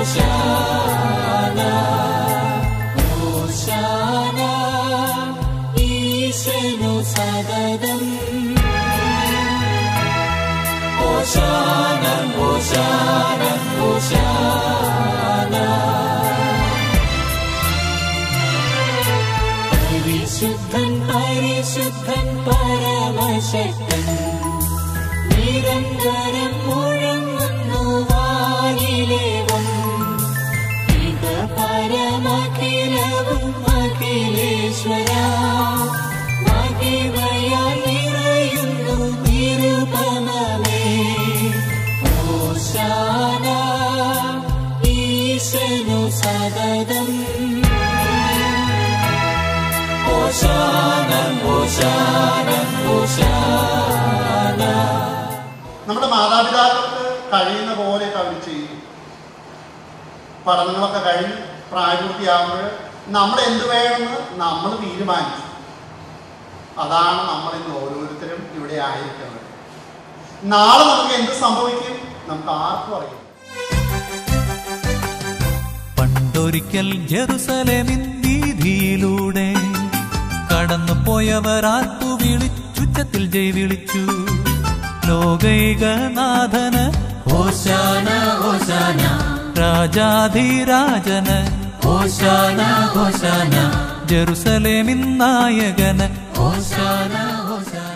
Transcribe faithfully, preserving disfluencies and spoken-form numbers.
ഹോശാന ഹോശാന ഈശനു സദതം ഹോശാന ഹോശാന ഹോശാന പരിശുദ്ധൻ പരിശുദ്ധൻ പരമശക്തൻ നിരന്തരം മുഴങ്ങുന്നു വാനിലേവം ഇക പരമഖിലവും അഖിലേശ്വര മഹിമയാൽ നിറയുന്നു നിരുപമമേ ഹോശാന ഈശനു സദതം ഹോശാന ഹോശാന ഹോശാന. നമ്മുടെ മാതാപിതാക്കൾക്ക് കഴിയുന്ന പോലെ അവർ ചെയ്യും. പഠനങ്ങളൊക്കെ കഴിഞ്ഞ് പ്രായപൂർത്തിയാകുമ്പോൾ നമ്മൾ എന്ത് വേണമെന്ന് നമ്മൾ തീരുമാനിച്ചു. അതാണ് നമ്മൾ ഇന്ന് ഓരോരുത്തരും ഇവിടെ ആയിരിക്കുന്നത്. നാളെ നമുക്ക് എന്ത് സംഭവിക്കും നമുക്ക് ആർക്കും അറിയാം. പണ്ടൊരിക്കൽ ജെറുസലേമിൻ വീതിയിലൂടെ കടന്നു പോയവർ ആർപ്പു വിളിച്ചുച്ചത്തിൽ ജയ് വിളിച്ചു. ലോകൈകനാഥന് ഹോശാന ഹോശാന രാജാധിരാജന് ഹോശാന ഹോശാന ജെറുസലേമിൻ നായകന് ഹോശാന ഹോശാന.